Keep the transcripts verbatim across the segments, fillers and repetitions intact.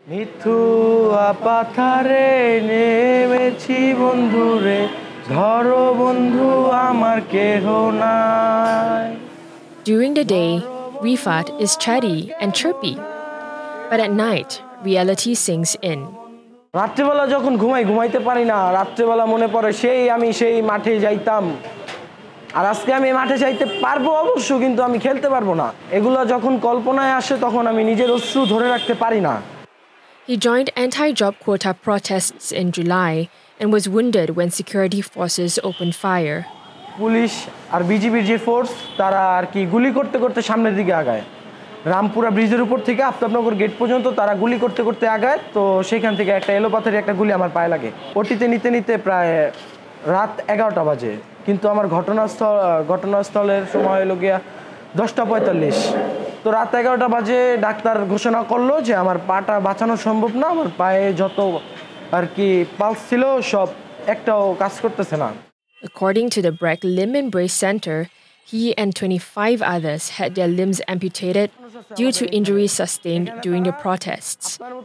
নিথুয়া পাথারে নেমেছি বন্ধুরে, ধরো বন্ধু আমার কেহ নাই। During the day, Rifat is chatty and chirpy. But at night, reality sinks in. রাত্রেবেলা যখন ঘুমাই ঘুমাইতে পারি না, রাত্রেবেলা মনে পড়ে সেই আমি সেই মাঠে যাইতাম, আর আজকে আমি মাঠে যাইতে পারবো অবশ্য, কিন্তু আমি খেলতে পারবো না। এগুলো যখন কল্পনায় আসে তখন আমি নিজের অশ্রু ধরে রাখতে পারি না। He joined anti-job quota protests in July and was wounded when security forces opened fire. Police আর বিজিবির যে ফোর্স, তারা আর কি গুলি করতে করতে সামনের দিকে আগায়। রামপুরা ব্রিজের উপর থেকে আফতাবনগর গেট পর্যন্ত তারা গুলি করতে করতে আগায়। তো সেখান থেকে একটা এলোপাথারি একটা গুলি আমার পায়ে লাগে। ওটিতে নিতে নিতে প্রায় রাত এগারোটা বাজে, কিন্তু আমার ঘটনাস্থল ঘটনাস্থলের সময় হলো গিয়া দশটা পঁয়তাল্লিশ। তো রাত এগারোটা বাজে ডাক্তার ঘোষণা করলো যে আমার পাটা বাঁচানো সম্ভব না, আমার পায়ে যত আর কি পালস ছিল সব একটাও কাজ করতেছে না। According to the Breck Limb and Brace Center, he and twenty-five others had their limbs amputated due to injuries sustained during the protests.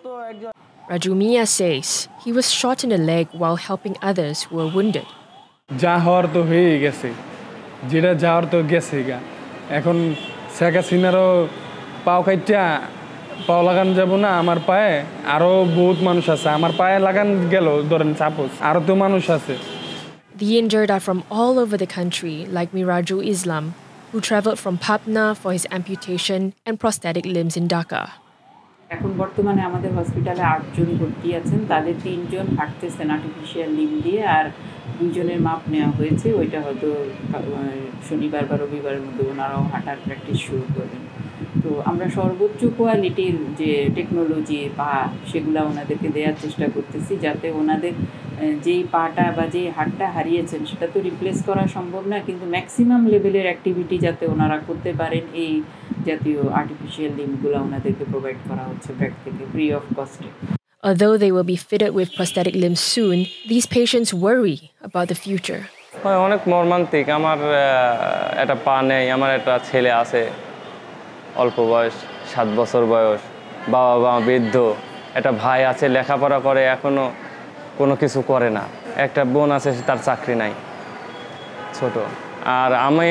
Rajumia says he was shot in the leg while helping others who were wounded. যা হওয়ার তো হয়েই গেছে, যেটা যাওয়ার তো গেছে গা। এখন শেখ হাসিনারও পাও কাইটা পাও লাগান যাব না আমার পায়ে, আরও বহুত মানুষ আছে। আমার পায়ে লাগান গেল ধরেন সাপোজ, আরও তো মানুষ আছে। The injured are from all over the country, like Mirajul Islam, who traveled from Patna for his amputation and prosthetic limbs in Dhaka. এখন বর্তমানে আমাদের হসপিটালে আটজন ভর্তি আছেন, তাদের তিনজন হাঁটতেছেন আর্টিফিশিয়াল লিম্ব দিয়ে, আর দুইজনের মাপ নেওয়া হয়েছে। ওইটা হয়তো শনিবার বা রবিবারের মধ্যে ওনারাও হাঁটার প্র্যাকটিস শুরু করবেন। তো আমরা সর্বোচ্চ কোয়ালিটির যে টেকনোলজি পা সেগুলো ওনাদেরকে দেওয়ার চেষ্টা করতেছি, যাতে ওনাদের যেই পাটা বা যেই হাতটা হারিয়েছেন সেটা তো রিপ্লেস করা সম্ভব না, কিন্তু ম্যাক্সিমাম লেভেলের অ্যাক্টিভিটি যাতে ওনারা করতে পারেন এই জাতীয় আর্টিফিশিয়াল লিম্বগুলো ওনাদেরকে প্রোভাইড করা হচ্ছে ব্যাক থেকে ফ্রি অফ কস্টে। Although they will be fitted with prosthetic limbs soon, these patients worry about the future. অনেক মর্মান্তিক। আমার একটা পা নেই, আমার একটা ছেলে আছে অল্প বয়স, সাত বছর বয়স, বাবা মা বৃদ্ধ, একটা ভাই আছে লেখাপড়া করে এখনও কোনো কিছু করে না, একটা বোন আছে তার চাকরি নাই ছোট, আর আমি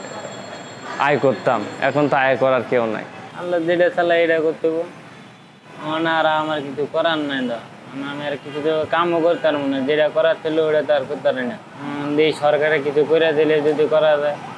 আয় করতাম, এখন তো আয় করার কেউ নাই। আল্লাহ যেটা চালা এটা করতে হবে, আমার আর আমার কিছু করার নাই। তো আমি আর কিছু কামও করতে পারবো না, যেটা করার ছিল ওটা তো আর করতে পারি না। এই সরকারে কিছু করে দিলে যদি করা যায়